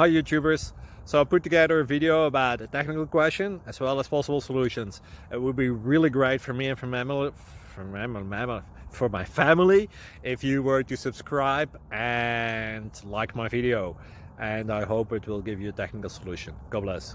Hi YouTubers. So I put together a video about a technical question as well as possible solutions. It would be really great for me and for my family if you were to subscribe and like my video, and I hope it will give you a technical solution. God bless.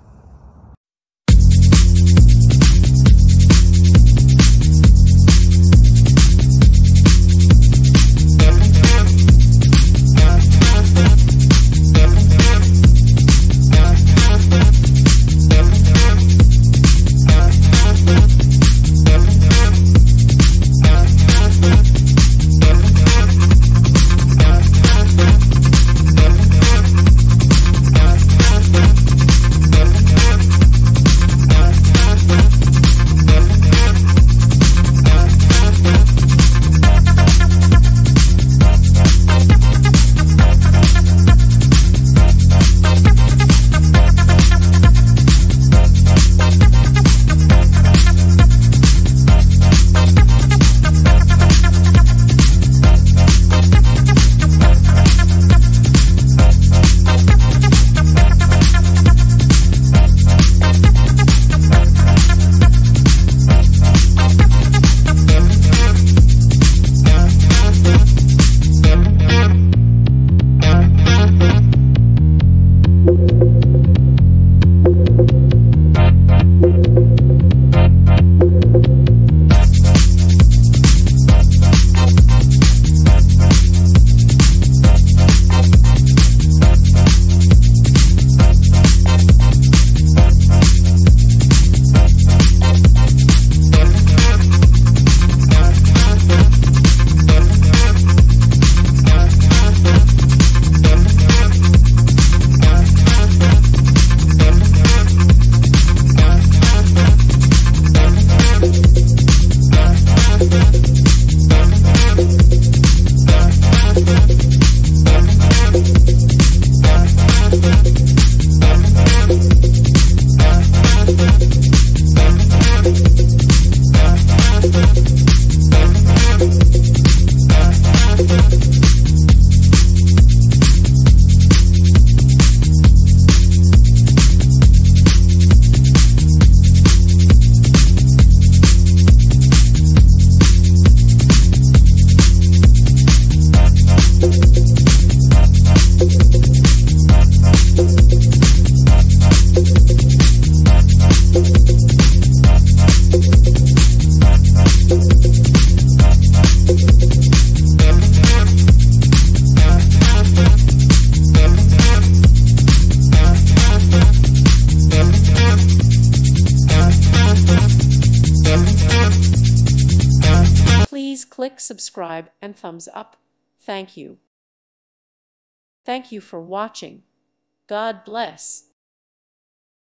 Please click subscribe and thumbs up. Thank you. Thank you for watching. God bless.